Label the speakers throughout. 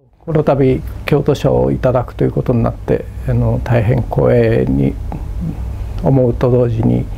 Speaker 1: この度京都賞をいただくということになって大変光栄に思うと同時に、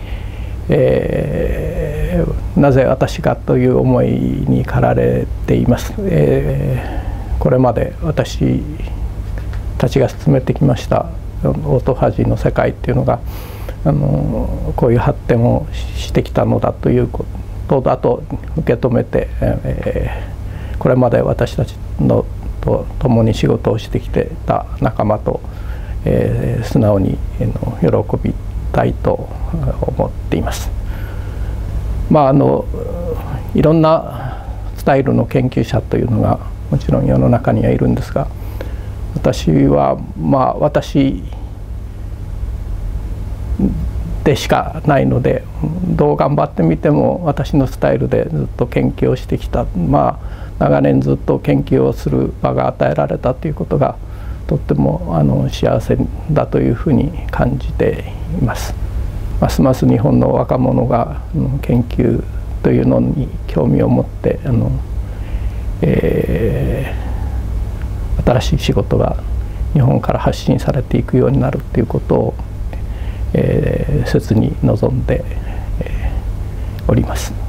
Speaker 1: なぜ私がという思いに駆られています。これまで私たちが進めてきましたオートファジーの世界っていうのがこういう発展をしてきたのだということだと受け止めて、これまで私たちのと共に仕事をしてきてた仲間と、素直に喜びたいと思っています。いろんなスタイルの研究者というのがもちろん世の中にはいるんですが、私は私でしかないので、どう頑張ってみても私のスタイルでずっと研究をしてきた、長年ずっと研究をする場が与えられたということがとっても幸せだというふうに感じています。ますます日本の若者が研究というのに興味を持って新しい仕事が日本から発信されていくようになるということを、切に望んでおります。